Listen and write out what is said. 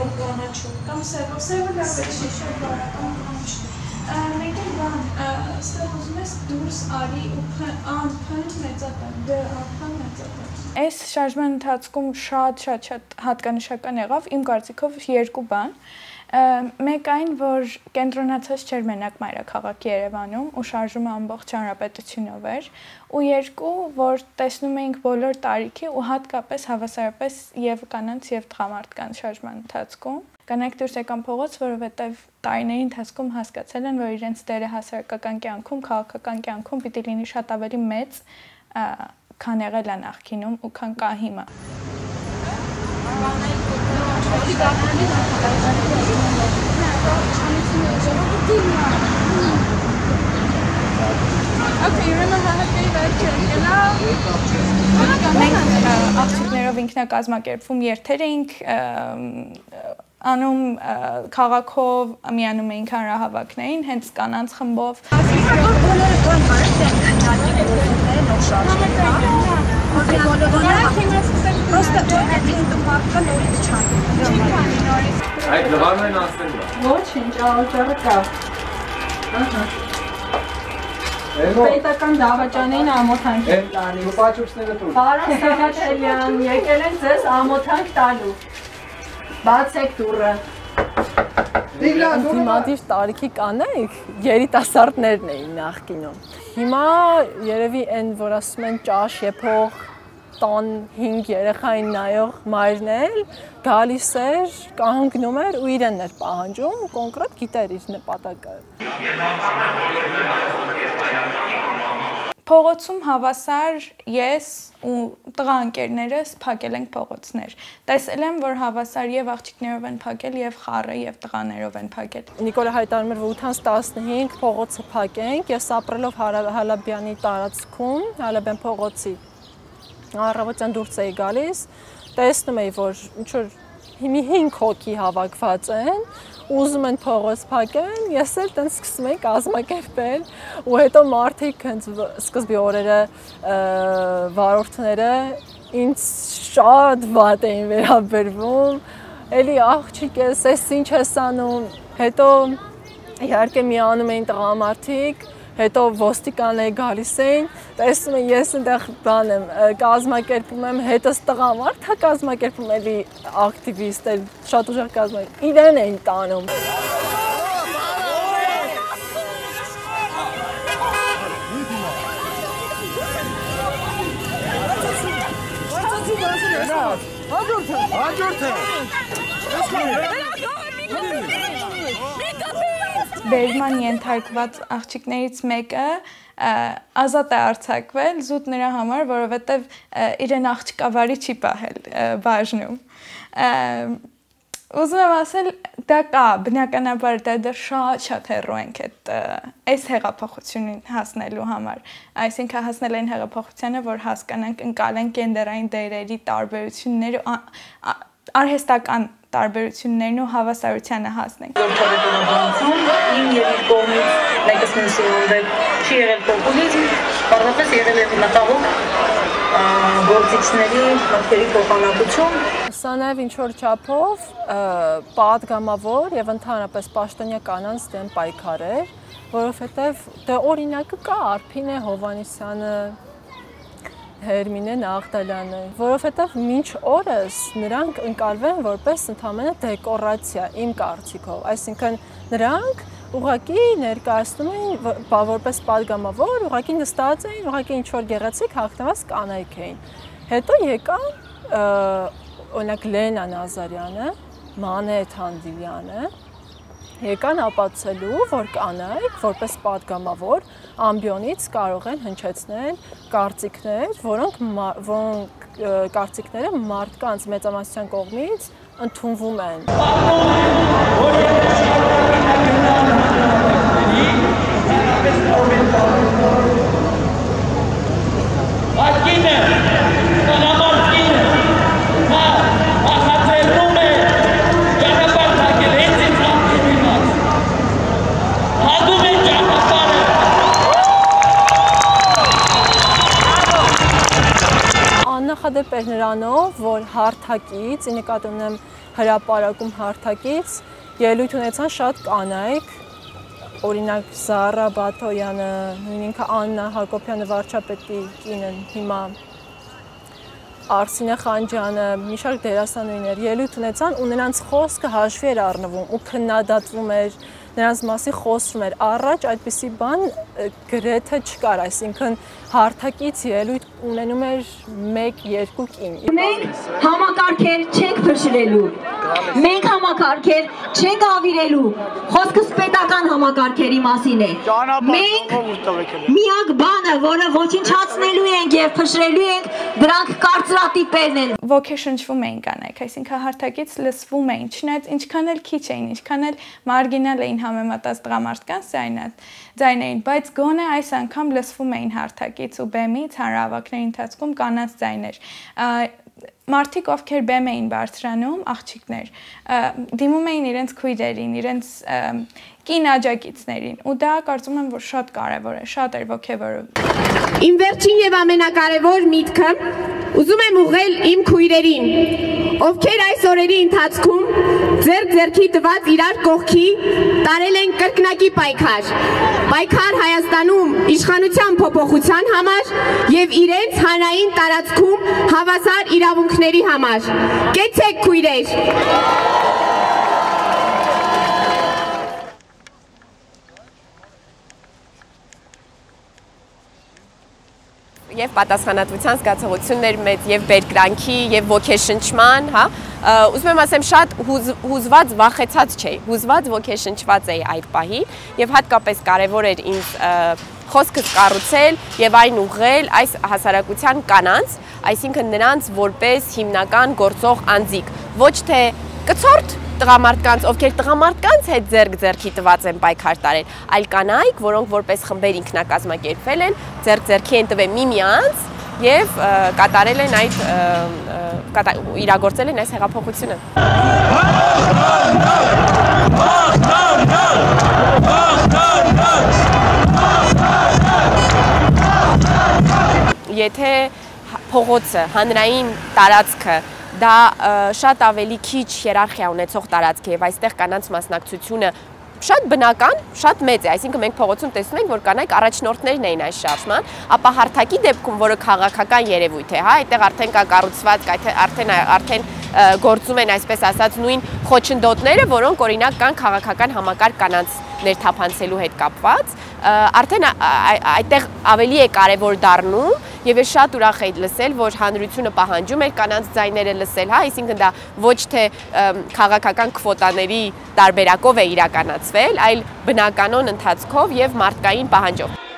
կանաչու կամ սևը, սևը լավ է շիշը բարական կանաչու։ Մեկ էլ բան, ստեղ ուզում ես դուրս արի ու անփն մեծատար, դե անփն մեծատար։ Այս շարժման ընթացքում շատ հատկանշական եղավ, իմ կարծիքով երկու բան։ Մեկ այն, որ կենտրոնացած չէր մենակ մայրաքաղաք Երևանում ու շարժումը ամբողջ հանրապետությունով էր, ու երկու, որ տեսնում էինք բոլոր տարիքի ու հատկապես հավասարապես եւ կանանց եւ տղամարդկանց շարժման ընթացքում։ Կանայք դուրս եկան փողոց, որովհետեւ տարիների ընթացքում հասկացել են, որ իրենց դերը հասարակական կյանքում, քաղաքական կյանքում պիտի լինի շատ ավելի մեծ, քան եղել է նախկինում ու քան կա հիմա։ Մենք աղջիկներով ինքնակազմակերպվում երթեր էինք անում քաղաքով, միանում էինք հանրահավաքներին, հենց կանանց խմբով։ Այդ լվարն են ասել դա։ Ոչինչ, աղջարը կա։ Պետական դավաճանային ամոթանք են տալիս։ Լուպաչուկսները տուր։ Պարոն Սաղաթելյան, եկել են ձեզ ամոթանք տալու։ Բացեք դուռը։ Դիմադիր տարիքի կանայք երիտասարդներն էին նախկինում։ Հիմա երևի այն, որ ասում են ճաշ եփող տան 5 երեխային նայող մայրն էլ գալիս էր, կանգնում էր ու իրեն էր պահանջում, կոնկրետ գիտեր իր նպատակը։ Փողոցում հավասար ես ու տղա ընկերներս փակել ենք փողոցներ։ Տեսել եմ, որ հավասար եւ աղջիկներով են փակել, եւ խառը, եւ տղաներով են փակել։ Նիկոլը հայտարարում էր, որ 8-15 փողոցը փակենք, ես ապրելով Հալաբյանի տարածքում, Հալաբյան փողոցի առավոտյան դուրս էի գալիս, տեսնում էի, որ ինչ-որ մի 5 հոգի հավաքված են, ուզում են փողոց փակեն, ես էլ տենց սկսում էի կազմակերպել, ու հետո մարդիկ հենց սկզբի օրերը վարորդները ինձ շատ վատ էին վերաբերվում, էլի աղջիկ ես, ես ինչ ես անում, հետո իհարկե միանում էին տղամարդիկ, հետո ոստիկանները գալիս էին, տեսնում եմ ես այնտեղ բան եմ, կազմակերպում եմ, հետս տղամարդ հա կազմակերպում էլի ակտիվիստ էլ, շատ ուժեղ կազմակերպում, իրեն էին տանում։ Բերման ենթարկված աղջիկներից մեկը ազատ է արձակվել զուտ նրա համար, որովհետև իրեն աղջկավարի չի պահել բաժնում։ Ուզում եմ ասել, դա կա, բնականաբար դա շատ հեռու ենք այս հեղափոխությունին հասնելու համար։ Այսինքն հասնել այն հեղափոխությանը, որ հասկանանք, ընկալենք գենդերային դերերի տարբերությունները, արհեստական տարբերություններն ու հավասարությանը հասնենք։ Իմ եւ իր կողմից մեկս մյուսի հանդեպ չի եղել պոպուլիզմ, բառապես եղել է մտահոգ գործիչների մտքերի փոխանակություն։ Սա նաև ինչ-որ չափով պատգամավոր եւ ընդհանրապես պաշտոնյա կանանց դեմ պայքար էր, որովհետեւ դե օրինակը կա Արփինե Հովհաննիսյանը, Հերմինե Նաղդալյանը, որովհետև մինչ օրս նրանք ընկալվել են որպես ընդհանրապես դեկորացիա, իմ կարծիքով, այսինքն նրանք ուղղակի ներկայացնում էին որպես պատգամավոր, ուղղակի նստած էին, ուղղակի ինչ-որ գեղեցիկ հագնված կանայք էին։ Հետո եկան օրինակ Լենա Նազարյանը, Մանե Թանդիլյանը, եկան ապացուցելու, որ կանայք որպես պատգամավոր ամբիոնից կարող են հնչեցնել կարծիքներ, որոնք կարծիքները մարդկանց մեծամասնության կողմից ընդունվում են։ նախադեպ էր նրանով, որ հարթակից, ի նկատի ունեմ հրապարակում հարթակից, ելույթ ունեցան շատ կանայք, օրինակ Զարա Բաթոյանը, նույն ինքը Աննա Հակոբյանը վարչապետի կինն հիմա Արսինե Խանջյանը, մի շարք դերասանուհիներ ելույթ ունեցան ու նրանց խոսքը հաշվի էր առնվում ու քննադատվում էր, նրանց մասին խոսվում էր, առաջ այդպիսի բան գրեթե չկար, այսինքն հարթակից ելույթ ունենում էր 1-2 կին։ Մենք համակարգեր չենք փշրելու, մենք համակարգեր չենք ավիրելու, խոսքս պետական համակարգերի մասին է։ Մենք միակ բանը, որը ոչնչացնելու ենք եւ փշրելու ենք, դրանք կարծրատիպերն են։ Ոգեշնչվում էին կանայք, այսինքն հարթակից լսվում էին, չնայած ինչքան էլ քիչ էին, ինչքան էլ մարգինալ էին համեմատած տղամարդկանց ձայներին, բայց գոնե այս անգամ լսվում էին հարթակից ու բեմից հանրահավաքների ընթացքում կանանց ձայներ։ Մարդիկ, ովքեր բեմ էին բարձրանում, աղջիկներ, դիմում էին իրենց քույրերին, իրենց կին աջակիցներին, ու դա կարծում եմ, որ շատ կարևոր է, շատ էր ոգևորում։ Իմ վերջին եւ ամենակարևոր միտքը ուզում եմ ուղղել իմ քույրերին, ովքեր այս օրերի ընթացքում ձեռքի տված իրար կողքի տարել են կրկնակի պայքար Հայաստանում իշխանության փոփոխության համար եւ իրենց հանրային տարածքում հավասար իրավունքների համար։ Կեցեք քույրեր։ Եվ պատասխանատվության զգացողությունն էր մեծ եւ բերկրանքի եւ ոգեշնչման, հա, ուզում եմ ասեմ շատ հուզված վախեցած չէի, հուզված ոգեշնչված էի այդ պահին եւ հատկապես կարեւոր էր ինձ խոսքս կառուցել եւ այն ուղղել այս հասարակության կանանց, այսինքն նրանց որպես հիմնական գործող անձիկ, ոչ թե կցորդ տղամարդկանց, ովքեր տղամարդկանց հետ ձեռքի տված են պայքար տարել, այլ կանայք, որոնք որպես խմբեր ինքնակազմակերպվել են, ձեռքի են տվել միմյանց եւ կատարել են իրագործել են այս հեղափոխությունը։ Եթե փողոցը, հանրային տարածքը դա շատ ավելի քիչ հիերարխիա ունեցող տարածք է եւ այստեղ կանանց մասնակցությունը շատ բնական, շատ մեծ է, այսինքն մենք փողոցում տեսնում ենք, որ կանայք առաջնորդներն էին այս շարժման, ապա հարթակի դեպքում, որը քաղաքական երևույթ է, հա, այդտեղ արդեն կա կառուցված, արդեն գործում են, այսպես ասած, նույն խոչընդոտները, որոնք օրինակ կան քաղաքական համակարգ կանանց ներթափանցելու հետ կապված, արդեն այդտեղ ավելի է կարևոր դառնում եւ ես շատ ուրախ եի լսել, որ հանրությունը պահանջում էր կանանց ձայները լսել, հա, այսինքն դա ոչ թե քաղաքական քվոտաների տարբերակով է իրականացվել, այլ բնականon ընթացքով եւ մարդկային պահանջով։